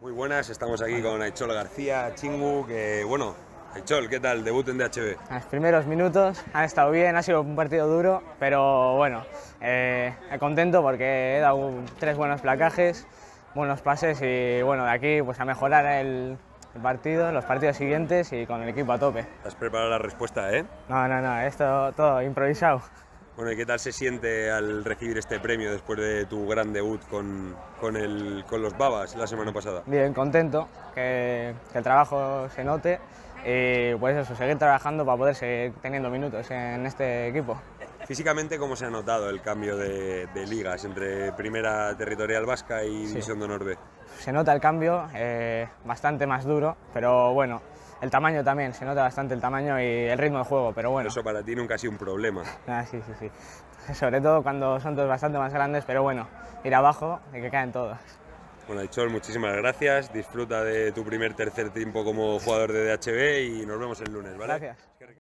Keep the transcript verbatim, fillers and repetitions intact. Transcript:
Muy buenas, estamos aquí con Aichol García, Chingu, que bueno, Aichol, ¿qué tal? Debut en D H B. Los primeros minutos han estado bien, ha sido un partido duro, pero bueno, eh, contento porque he dado tres buenos placajes, buenos pases y bueno, de aquí pues a mejorar el, el partido, los partidos siguientes y con el equipo a tope. Has preparado la respuesta, ¿eh? No, no, no, esto todo improvisado. Bueno, ¿y qué tal se siente al recibir este premio después de tu gran debut con, con, el, con los Babas la semana pasada? Bien, contento, que, que el trabajo se note y pues eso, seguir trabajando para poder seguir teniendo minutos en este equipo. Físicamente, ¿cómo se ha notado el cambio de, de ligas entre Primera Territorial Vasca y División de Honor B? Se nota el cambio, eh, bastante más duro, pero bueno, el tamaño también, se nota bastante el tamaño y el ritmo de juego, pero bueno. Eso para ti nunca ha sido un problema. Ah, sí, sí, sí. Sobre todo cuando son todos bastante más grandes, pero bueno, ir abajo y que caen todos. Bueno, Aichol, muchísimas gracias, disfruta de tu primer tercer tiempo como jugador de D H B y nos vemos el lunes, ¿vale? Gracias.